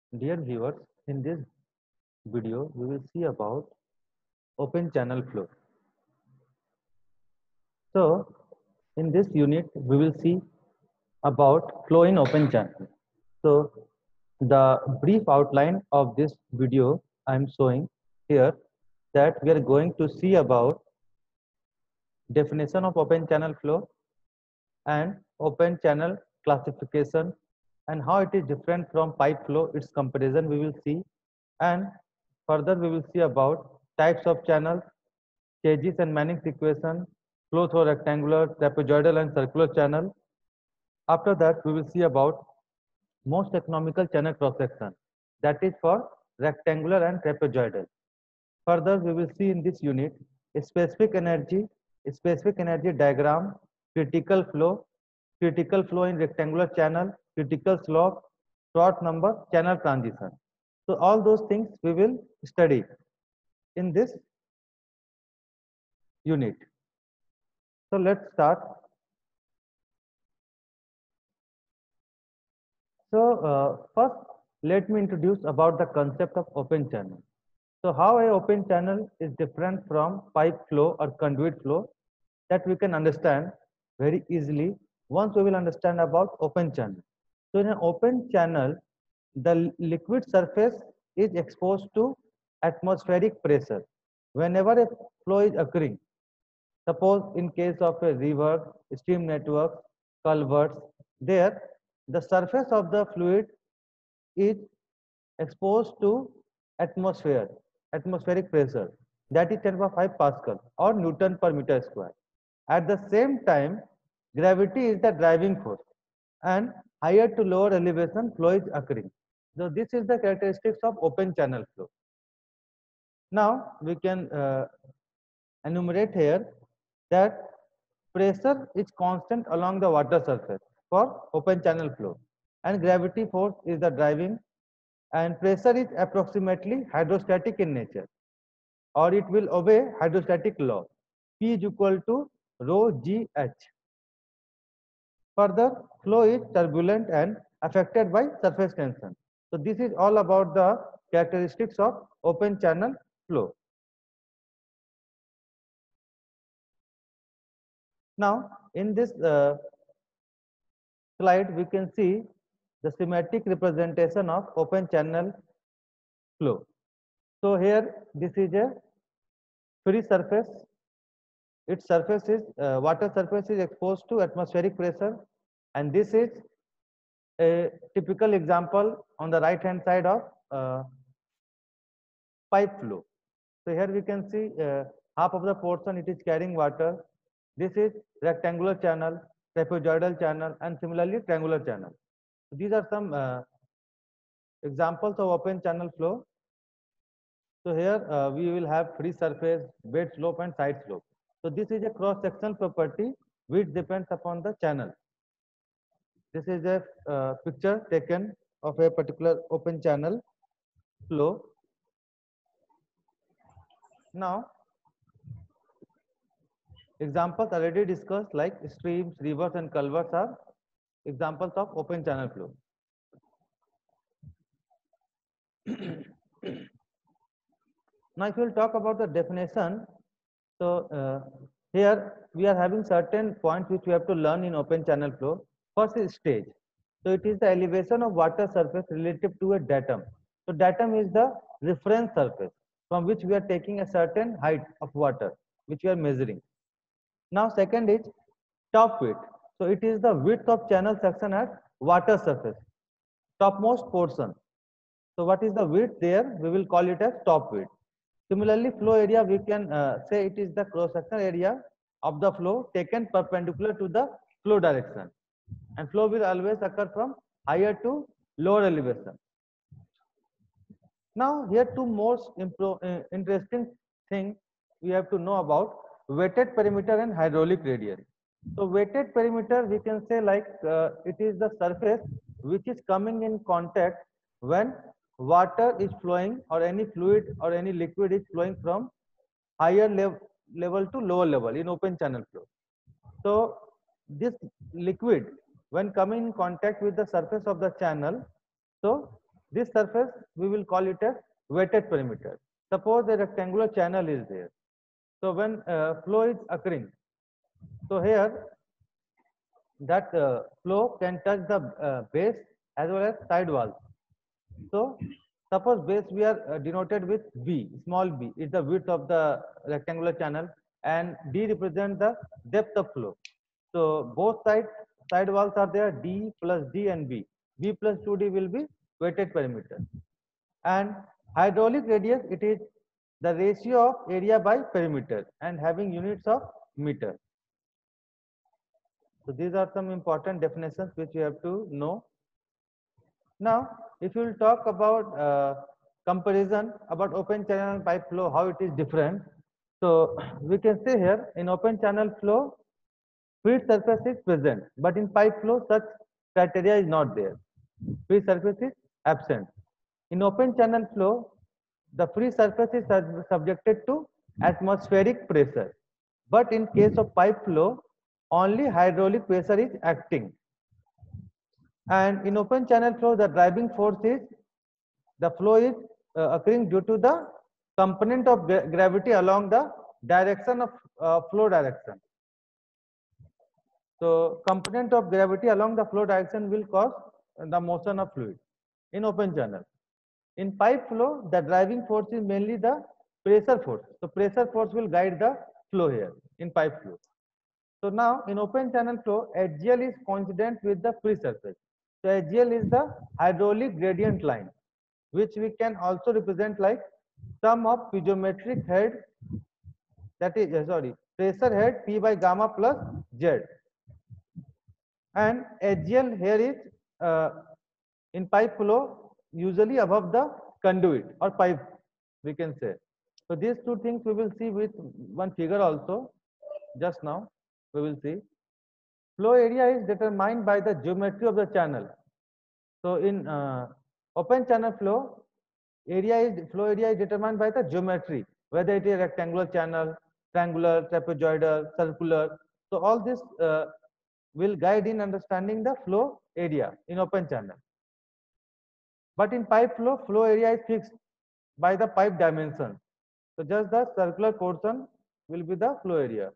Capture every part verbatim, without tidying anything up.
Dear viewers, in this video we will see about open channel flow. So, in this unit we will see about flow in open channel. So, the brief outline of this video I am showing here that we are going to see about definition of open channel flow and open channel classification and how it is different from pipe flow, its comparison we will see, and further we will see about types of channels, stages and Manning's equation, flow through rectangular, trapezoidal and circular channel. After that we will see about most economical channel cross section, that is for rectangular and trapezoidal. Further we will see in this unit a specific energy, a specific energy diagram, critical flow, critical flow in rectangular channel, critical slope, short number, channel transition. So all those things we will study in this unit. So let's start. So uh, first let me introduce about the concept of open channel. So how a open channel is different from pipe flow or conduit flow, that we can understand very easily once we will understand about open channel. So in an open channel, the liquid surface is exposed to atmospheric pressure whenever a flow is occurring. Suppose in case of a river, stream network, culverts, there the surface of the fluid is exposed to atmosphere, atmospheric pressure, that is ten power five Pascal or Newton per meter square. At the same time, gravity is the driving force and higher to lower elevation flow is occurring. So this is the characteristics of open channel flow. Now we can uh, enumerate here that pressure is constant along the water surface for open channel flow and gravity force is the driving, and pressure is approximately hydrostatic in nature, or it will obey hydrostatic law, P is equal to rho G H. Further, flow is turbulent and affected by surface tension. So this is all about the characteristics of open channel flow. Now in this uh, slide we can see the schematic representation of open channel flow. So here this is a free surface. Its surface is uh, water surface is exposed to atmospheric pressure, and this is a typical example on the right hand side of uh, pipe flow. So here we can see uh, half of the portion it is carrying water. This is rectangular channel, trapezoidal channel, and similarly triangular channel. So these are some uh, examples of open channel flow. So here uh, we will have free surface, bed slope, and side slope. So this is a cross sectional property which depends upon the channel. This is a uh, picture taken of a particular open channel flow. Now examples already discussed like streams, rivers, and culverts are examples of open channel flow. Now if we will talk about the definition, so uh, here we are having certain points which we have to learn in open channel flow. First is stage. So it is the elevation of water surface relative to a datum. So datum is the reference surface from which we are taking a certain height of water which we are measuring. Now second is top width. So it is the width of channel section at water surface, topmost portion. So what is the width there? We will call it as top width. Similarly, flow area, we can uh, say it is the cross-sectional area of the flow taken perpendicular to the flow direction. And flow will always occur from higher to lower elevation. Now, here two most uh, interesting things we have to know about weighted perimeter and hydraulic radius. So, weighted perimeter, we can say like uh, it is the surface which is coming in contact when water is flowing or any fluid or any liquid is flowing from higher level level to lower level in open channel flow. So this liquid when coming in contact with the surface of the channel, so This surface we will call it as weighted perimeter. Suppose a rectangular channel is there. So when uh, flow is occurring, so here that uh, flow can touch the uh, base as well as side walls. So suppose base we are uh, denoted with B, small b is the width of the rectangular channel, and D represents the depth of flow. So both side side walls are there, D plus D and B. B plus two D will be weighted perimeter. And hydraulic radius, it is the ratio of area by perimeter and having units of meter. So these are some important definitions which you have to know. Now, if you will talk about uh, comparison about open channel and pipe flow, how it is different. So we can say here in open channel flow, free surface is present, but in pipe flow, such criteria is not there. Free surface is absent. In open channel flow, the free surface is sub subjected to atmospheric pressure. But in case of pipe flow, only hydraulic pressure is acting. And in open channel flow, the driving force is, the flow is uh, occurring due to the component of gra gravity along the direction of uh, flow direction. So component of gravity along the flow direction will cause the motion of fluid in open channel. In pipe flow, the driving force is mainly the pressure force. So pressure force will guide the flow here in pipe flow. So now in open channel flow, H G L is coincident with the free surface. So H G L is the hydraulic gradient line, which we can also represent like sum of piezometric head, that is uh, sorry pressure head P by gamma plus Z, and H G L here is uh, in pipe flow usually above the conduit or pipe, we can say. So these two things we will see with one figure also. Just now we will see flow area is determined by the geometry of the channel. So in uh, open channel flow, area is flow area is determined by the geometry, whether it is rectangular channel, triangular, trapezoidal, circular. So all this uh, will guide in understanding the flow area in open channel. But in pipe flow, flow area is fixed by the pipe dimension. So just the circular portion will be the flow area.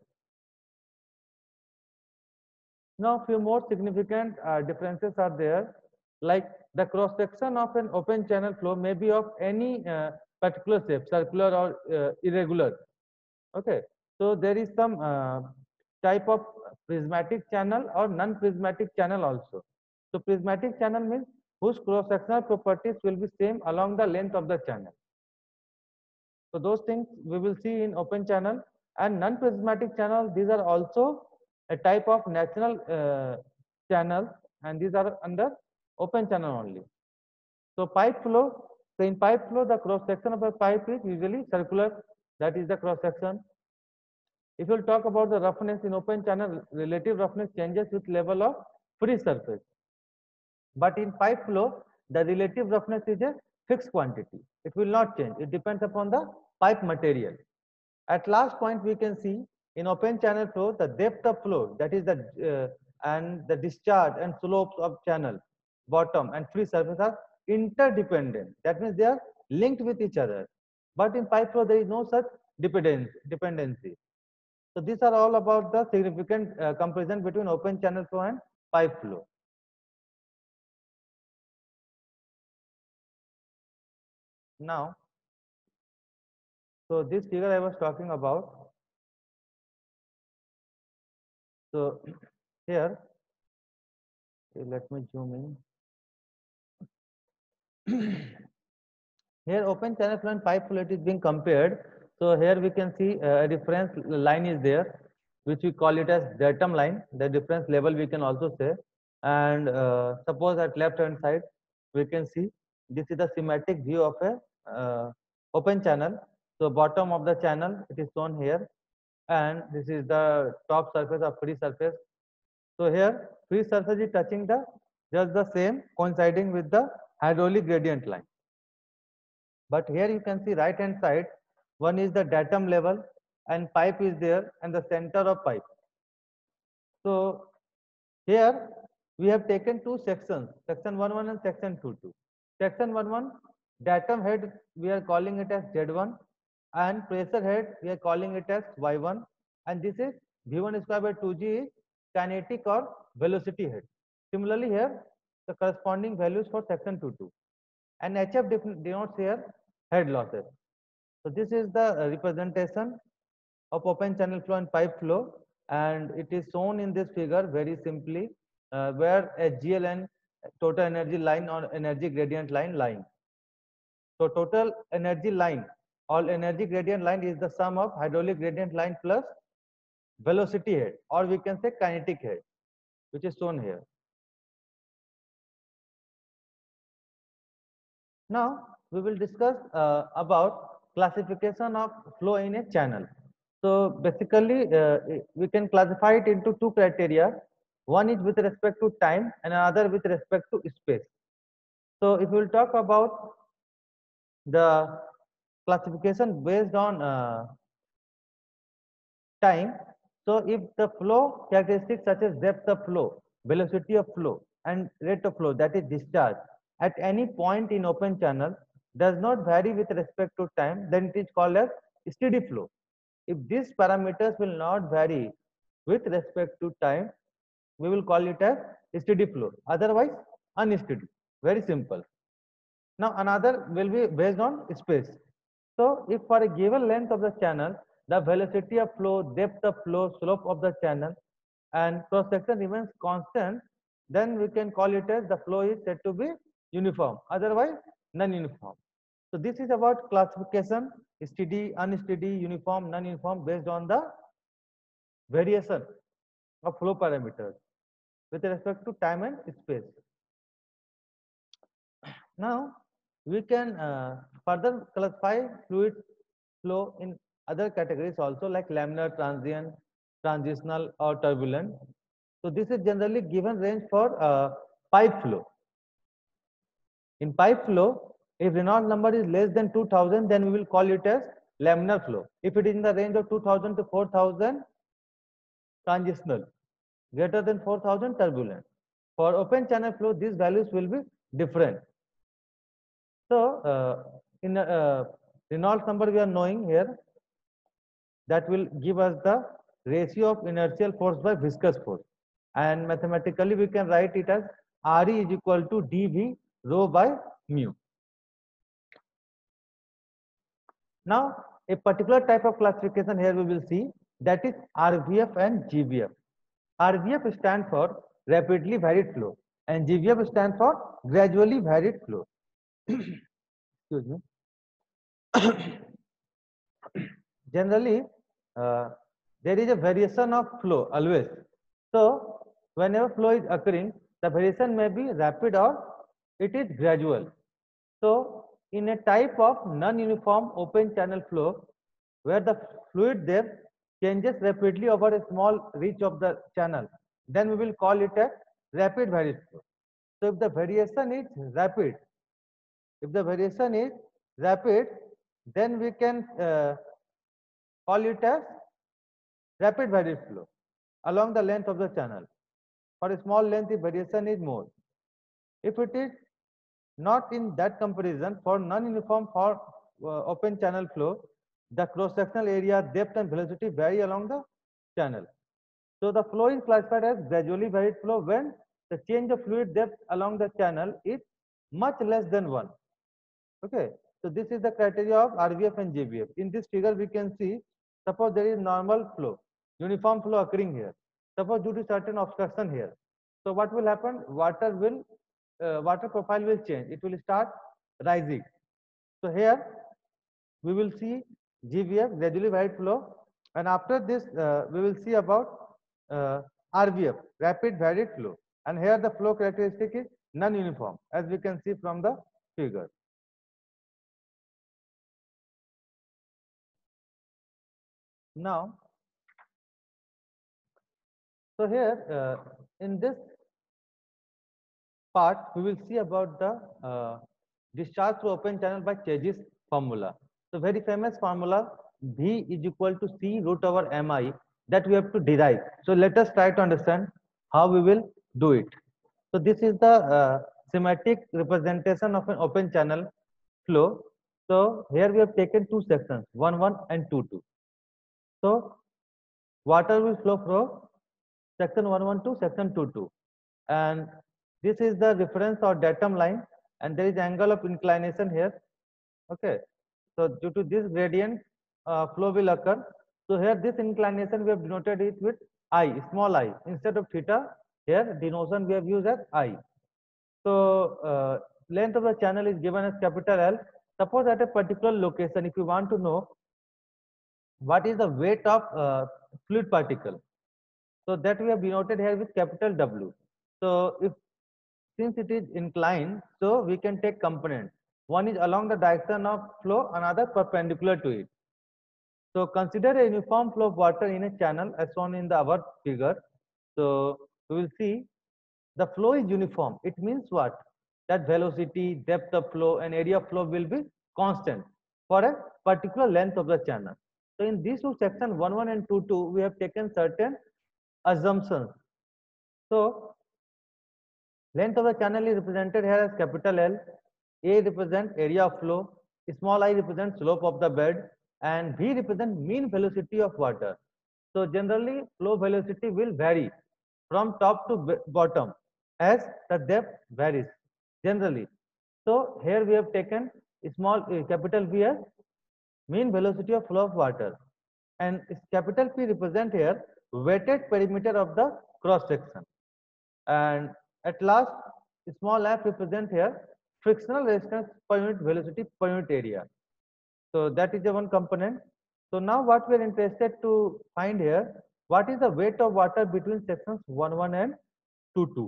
Now few more significant uh, differences are there, like the cross section of an open channel flow may be of any uh, particular shape, circular or uh, irregular. Okay, so there is some uh, type of prismatic channel or non-prismatic channel also. So prismatic channel means whose cross-sectional properties will be same along the length of the channel. So those things we will see in open channel. And non-prismatic channel, these are also a type of natural uh, channels, and these are under open channel only. So pipe flow, so in pipe flow, the cross section of a pipe is usually circular, that is the cross section. If you will talk about the roughness in open channel, relative roughness changes with level of free surface. But in pipe flow, the relative roughness is a fixed quantity. It will not change. It depends upon the pipe material. At last point, we can see in open channel flow, the depth of flow, that is the uh, and the discharge and slopes of channel, bottom and free surface are interdependent. That means they are linked with each other. But in pipe flow, there is no such dependence, dependency. So these are all about the significant uh, comparison between open channel flow and pipe flow. Now, so this figure I was talking about. So here, let me zoom in. Here open channel flow and pipe flow, it is being compared. So here we can see a reference line is there, which we call it as datum line, the difference level we can also say. And uh, suppose at left hand side, we can see this is the schematic view of a uh, open channel. So bottom of the channel, it is shown here, and this is the top surface of free surface. So here free surface is touching the just the same, coinciding with the hydraulic gradient line. But here you can see right hand side, one is the datum level and pipe is there and the center of pipe. So here we have taken two sections, section one one and section two two. Section one one, datum head we are calling it as Z one, and pressure head we are calling it as Y one, and this is V one square by two G is kinetic or velocity head. Similarly here the corresponding values for section two two, and H F denotes here head losses. So this is the uh, representation of open channel flow and pipe flow, and it is shown in this figure very simply, uh, where a G L and total energy line or energy gradient line lying. So total energy line or energy gradient line is the sum of hydraulic gradient line plus velocity head, or we can say kinetic head, which is shown here. Now we will discuss uh, about classification of flow in a channel. So basically uh, we can classify it into two criteria. One is with respect to time and another with respect to space. So if we will talk about the classification based on uh, time, so if the flow characteristics such as depth of flow, velocity of flow and rate of flow, that is discharge, at any point in open channel does not vary with respect to time, then it is called as steady flow. If these parameters will not vary with respect to time, we will call it as steady flow, otherwise unsteady. Very simple. Now another will be based on space. So if for a given length of the channel, the velocity of flow, depth of flow, slope of the channel and cross section remains constant, then we can call it as the flow is said to be uniform, otherwise non-uniform. So this is about classification: steady, unsteady, uniform, non-uniform, based on the variation of flow parameters with respect to time and space. Now we can uh, further classify fluid flow in other categories also, like laminar, transient, transitional or turbulent. So this is generally given range for uh, pipe flow. In pipe flow, if Reynolds number is less than two thousand, then we will call it as laminar flow. If it is in the range of two thousand to four thousand, transitional. Greater than four thousand, turbulent. For open channel flow, these values will be different. So uh, in uh, Reynolds number we are knowing here, that will give us the ratio of inertial force by viscous force, and mathematically we can write it as Re is equal to dV rho by mu. Now a particular type of classification here we will see, that is R V F and G V F. R V F stands for rapidly varied flow and G V F stands for gradually varied flow. Excuse me. Generally uh, there is a variation of flow always. So whenever flow is occurring, the variation may be rapid or it is gradual. So in a type of non-uniform open channel flow, where the fluid depth changes rapidly over a small reach of the channel, then we will call it a rapid varied flow. So if the variation is rapid, if the variation is rapid, then we can uh, call it as rapid varied flow along the length of the channel. For a small length, the variation is more. If it is not in that comparison, for non-uniform for uh, open channel flow, the cross-sectional area, depth and velocity vary along the channel. So the flow is classified as gradually varied flow when the change of fluid depth along the channel is much less than one. Okay, so this is the criteria of R V F and J V F. In this figure, we can see, suppose there is normal flow, uniform flow occurring here. Suppose due to certain obstruction here. So what will happen? Water will, uh, water profile will change. It will start rising. So here we will see G V F, gradually varied flow, and after this uh, we will see about uh, R V F, rapid varied flow. And here the flow characteristic is non-uniform, as we can see from the figure. Now, so here uh, in this part, we will see about the uh, discharge through open channel by Chase's formula. So very famous formula, V is equal to C root over M I, that we have to derive. So let us try to understand how we will do it. So this is the uh, schematic representation of an open channel flow. So here we have taken two sections, one one and two two. So water will flow from section one one to section two two, and this is the reference or datum line, and there is angle of inclination here. Okay, so due to this gradient, uh, flow will occur. So here this inclination we have denoted it with I, small I, instead of theta. Here denotation we have used as I. So uh, length of the channel is given as capital L. Suppose at a particular location, if you want to know what is the weight of uh, fluid particle, so that we have denoted here with capital W. So if since it is inclined, so we can take component. One is along the direction of flow, another perpendicular to it. So consider a uniform flow of water in a channel as shown in the above figure. So we will see the flow is uniform. It means what? That velocity, depth of flow, and area of flow will be constant for a particular length of the channel. So in these two sections, one one and two two, we have taken certain assumptions. So length of the channel is represented here as capital L. A represents area of flow, small I represents slope of the bed, and V represents mean velocity of water. So generally flow velocity will vary from top to bottom as the depth varies generally. So here we have taken small uh, capital V as mean velocity of flow of water, and capital P represent here weighted perimeter of the cross section, and at last small f represent here frictional resistance per unit velocity per unit area. So that is the one component. So now what we are interested to find here, what is the weight of water between sections one one and two two.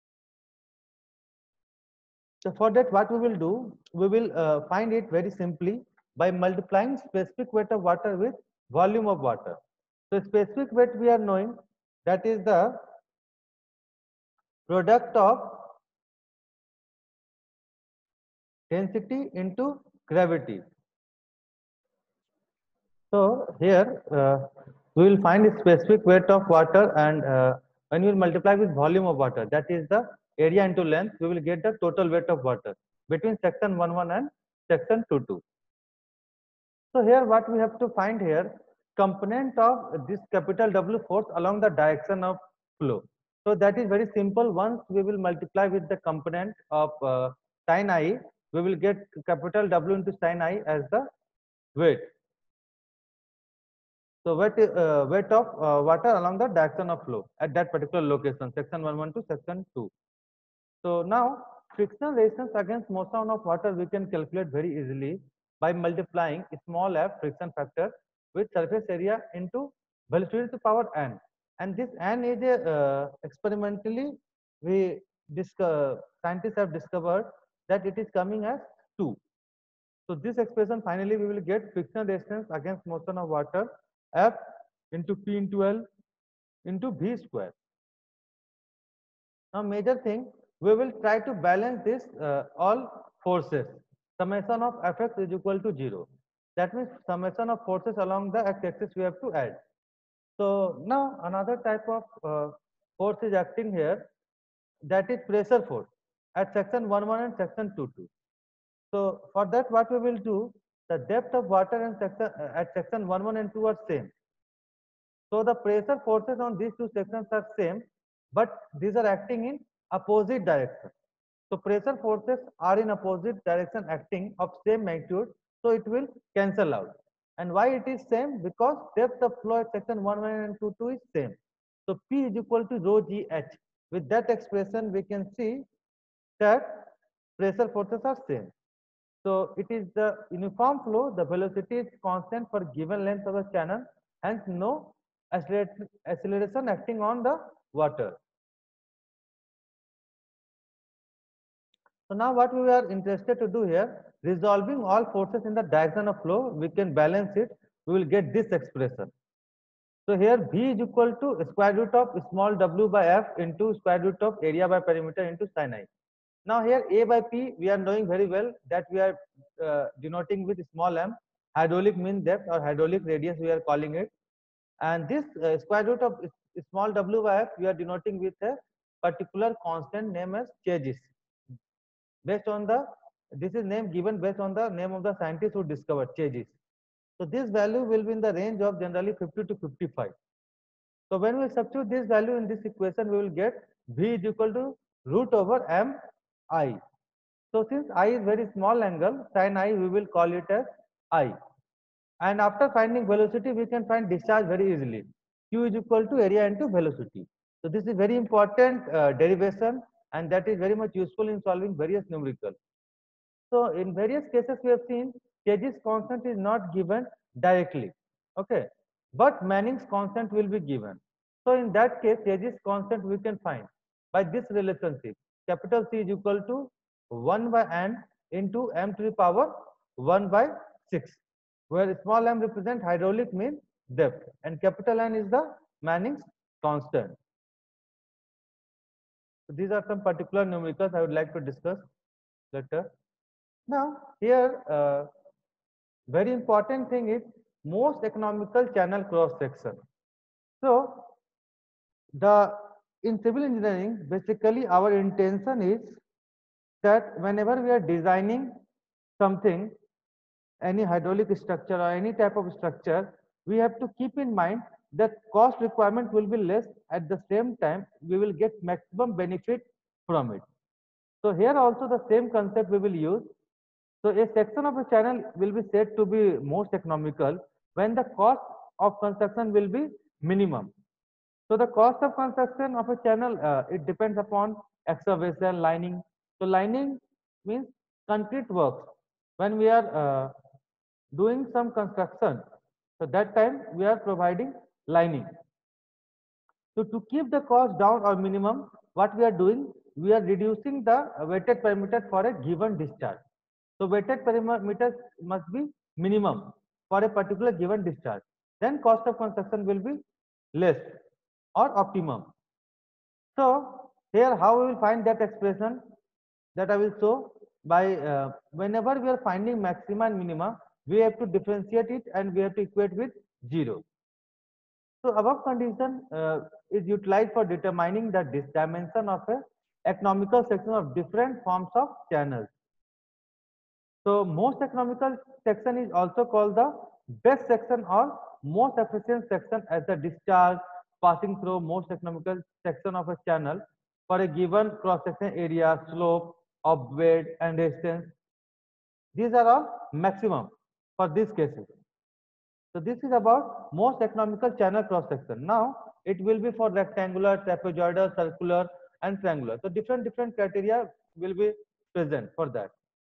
So for that what we will do, we will uh, find it very simply by multiplying specific weight of water with volume of water. So specific weight we are knowing, that is the product of density into gravity. So here uh, we will find the specific weight of water, and uh, when we will multiply with volume of water, that is the area into length, we will get the total weight of water between section one one and section two two. So here what we have to find here, component of this capital W force along the direction of flow. So that is very simple. Once we will multiply with the component of uh, sin I, we will get capital W into sin I as the weight. So weight, uh, weight of uh, water along the direction of flow at that particular location, section one one to section two. So now frictional resistance against motion of water we can calculate very easily by multiplying small f friction factor with surface area into velocity to the power n. And this n is a uh, experimentally we discover, scientists have discovered that it is coming as two. So this expression finally we will get frictional resistance against motion of water F into P into L into V square. Now major thing, we will try to balance this uh, all forces. Summation of Fx is equal to zero. That means summation of forces along the x-axis we have to add. So now another type of uh, force is acting here, that is pressure force at section one one and section two two. So for that what we will do, the depth of water and section, uh, at section one one and two are same. So the pressure forces on these two sections are same, but these are acting in opposite direction. So pressure forces are in opposite direction acting of same magnitude, so it will cancel out. And why it is same? Because depth of flow at section one one and two two is same. So P is equal to rho G H. With that expression, we can see that pressure forces are same. So it is the uniform flow, the velocity is constant for given length of the channel, hence no acceleration acting on the water. So now what we are interested to do here, resolving all forces in the direction of flow, we can balance it, we will get this expression. So here V is equal to square root of small w by f into square root of area by perimeter into sin I. Now here A by P we are knowing very well that we are uh, denoting with small m, hydraulic mean depth or hydraulic radius we are calling it, and this uh, square root of small w by f we are denoting with a particular constant name as changes. based on the, this is name given based on the name of the scientist who discovered Chegis. So this value will be in the range of generally fifty to fifty-five. So when we substitute this value in this equation, we will get V is equal to root over m I. So since I is very small angle, sin I we will call it as I. And after finding velocity, we can find discharge very easily. Q is equal to area into velocity. So this is very important uh, derivation, and that is very much useful in solving various numericals. So in various cases we have seen Kg's constant is not given directly, okay, but Manning's constant will be given. So in that case Kg's constant we can find by this relationship. Capital C is equal to one by n into m to the power one by six, where small m represent hydraulic mean depth and capital N is the Manning's constant. So these are some particular numericals I would like to discuss later. Now, here, uh, very important thing is most economical channel cross section. So, the in civil engineering, basically our intention is that whenever we are designing something, any hydraulic structure or any type of structure, we have to keep in mind that cost requirement will be less. At the same time, we will get maximum benefit from it. So here also the same concept we will use. So a section of a channel will be said to be most economical when the cost of construction will be minimum. So the cost of construction of a channel, uh, it depends upon excavation, lining. So lining means concrete works. When we are uh, doing some construction, so that time we are providing lining. So to keep the cost down or minimum, what we are doing, we are reducing the weighted perimeter for a given discharge. So weighted perimeter must be minimum for a particular given discharge. Then cost of construction will be less or optimum. So here how we will find that expression, that I will show by uh, whenever we are finding maxima and minima, we have to differentiate it and we have to equate with zero. So above condition uh, is utilized for determining the dimension of a economical section of different forms of channels. So most economical section is also called the best section or most efficient section, as the discharge passing through most economical section of a channel for a given cross section area, slope of bed and distance. These are all maximum for these cases. So this is about most economical channel cross section. Now it will be for rectangular, trapezoidal, circular and triangular. So different different criteria will be present for that.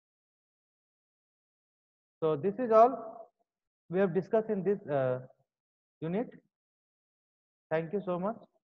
So this is all we have discussed in this uh, unit. Thank you so much.